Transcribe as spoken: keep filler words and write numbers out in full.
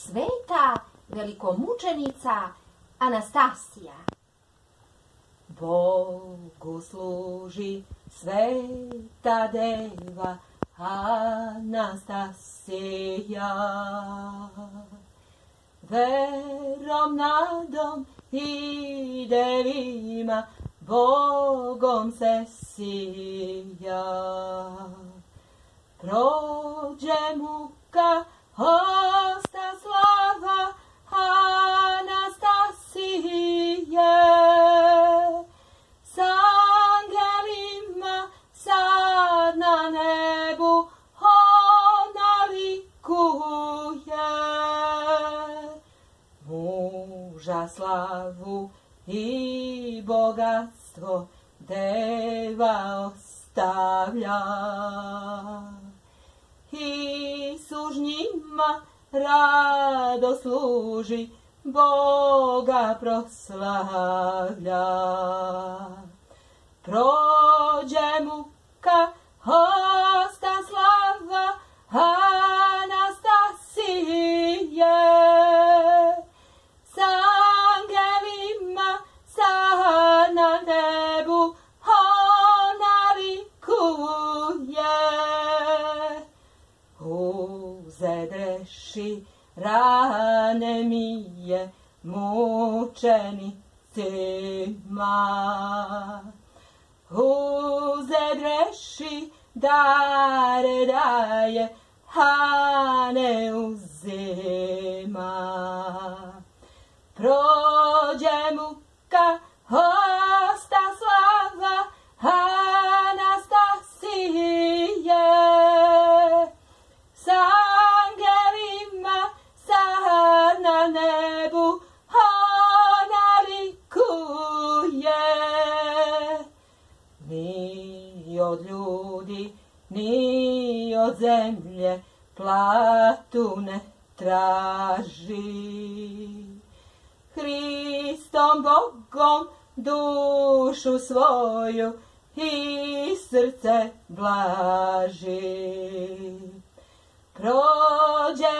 sveta velikomučenica Anastasija. Bogu služi sveta deva Anastasija. Verom, nadom i devima Bogom se sija. Prođe muka, osta slava Anastasije. S angelima sad na nebu ona likuje. Muža slavu i bogatstvo deva ostavlja. Isus njima rado služi, Boga proslavlja. Prođe muka, osta slava Anastasije. S angelima sad na nebu ona likuje. Uzedreši rane mije mučenicima. Uzedreši dare daje, a ne uzima. Prođe muka, osta slava Anastasije. S angelima sad na nebu ona likuje. Ni od ljudi, ni od zemlje platu ne traži. Hristom Bogom dušu svoju i srce blaži. Prođe